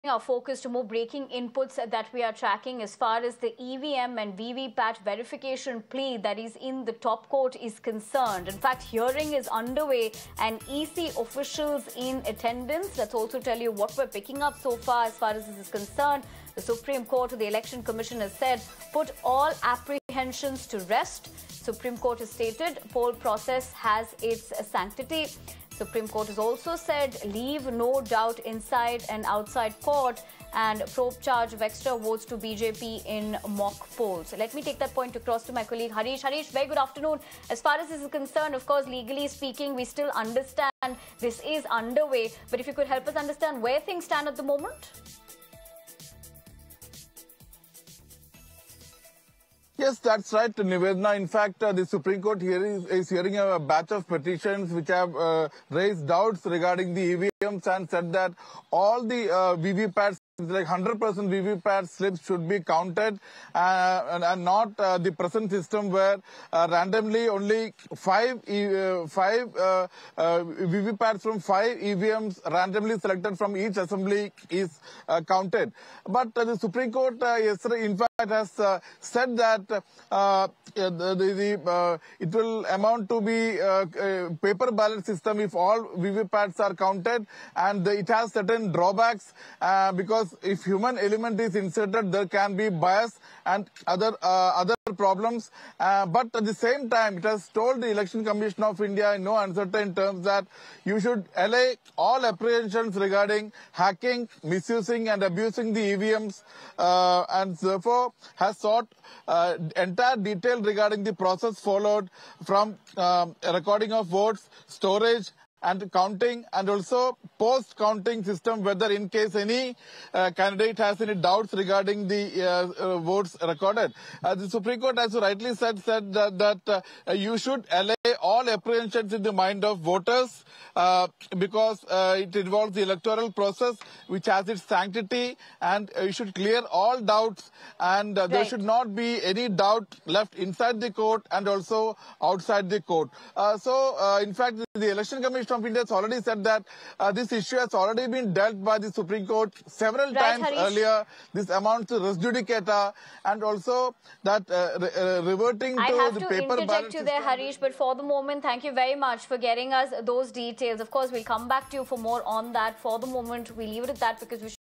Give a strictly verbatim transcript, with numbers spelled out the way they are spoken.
our focus to more breaking inputs that we are tracking as far as the E V M and V V P A T verification plea that is in the top court is concerned. In fact, hearing is underway and E C officials in attendance. Let's also tell you what we're picking up so far as far as this is concerned. The Supreme Court, the Election Commission has said, put all apprehensions to rest. Supreme Court has stated poll process has its sanctity. Supreme Court has also said leave no doubt inside and outside court and probe charge of extra votes to B J P in mock polls. Let me take that point across to my colleague Harish. Harish, very good afternoon. As far as this is concerned, of course, legally speaking, we still understand this is underway. But if you could help us understand where things stand at the moment. Yes, that's right, Nivedana. In fact, uh, the Supreme Court here is, is hearing a batch of petitions which have uh, raised doubts regarding the E V Ms and said that all the uh, V V P A Ts, like one hundred percent V V P A T slips should be counted uh, and, and not uh, the present system where uh, randomly only five, uh, five uh, uh, V V P A Ts from five E V Ms randomly selected from each assembly is uh, counted. But uh, the Supreme Court uh, yesterday, in fact, has uh, said that uh, the, the, uh, it will amount to be uh, a paper ballot system if all V V P A Ts are counted, and it has certain drawbacks uh, because if human element is inserted, there can be bias and other uh, other problems. Uh, but at the same time, it has told the Election Commission of India in no uncertain terms that you should allay all apprehensions regarding hacking, misusing and abusing the E V Ms, uh, and therefore has sought uh, entire detail regarding the process followed from um, recording of votes, storage and counting, and also post-counting system, whether in case any uh, candidate has any doubts regarding the uh, uh, votes recorded. Uh, the Supreme Court, as you rightly said, said that, that uh, you should allay all apprehensions in the mind of voters uh, because uh, it involves the electoral process which has its sanctity, and uh, you should clear all doubts, and uh, there right. should not be any doubt left inside the court and also outside the court. Uh, so, uh, in fact, the Election Commission of India has already said that uh, this issue has already been dealt by the Supreme Court several right, times Harish. earlier. This amounts to res judicata, and also that uh, re uh, reverting I to have the to paper ballot interject you system. there, Harish, but for the moment, thank you very much for getting us those details. Of course, we'll come back to you for more on that. For the moment, we leave it at that because we